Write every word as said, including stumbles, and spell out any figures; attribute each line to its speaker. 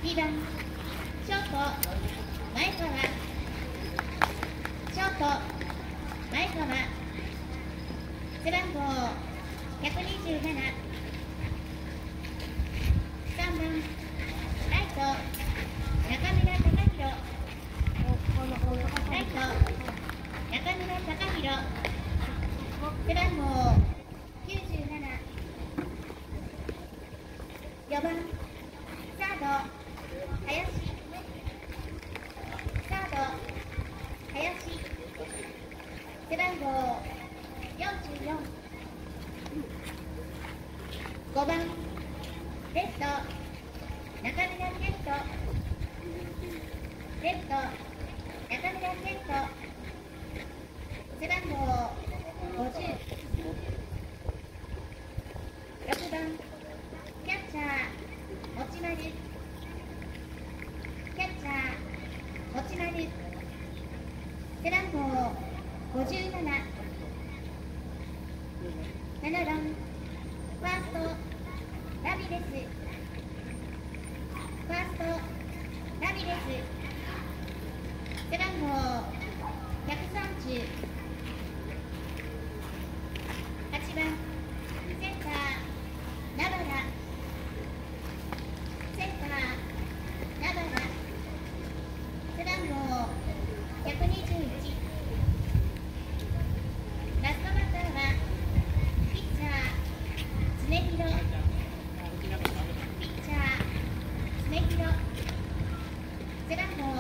Speaker 1: にばんショート前川、ショート前川、背番号ひゃくにじゅうなな、さんばんライト中村貴弘、ライト中村貴弘、背番号きゅうじゅうなな、よばんサード林、サード林、背番号よんじゅうよん、ごばんレフト中村健人、レフト中村健人、背番号ごじゅう、ろくばんキャッチャー持丸、キャッチャー持丸、背番号ごじゅうなな、ななばんファーストラミレス、ファーストラミレス、背番号ひゃくさんじゅう、はちばんセンター名原、センター名原、背番号ひゃくにじゅういち、ラストバッターはピッチャー常広、ピッチャー常広、背番号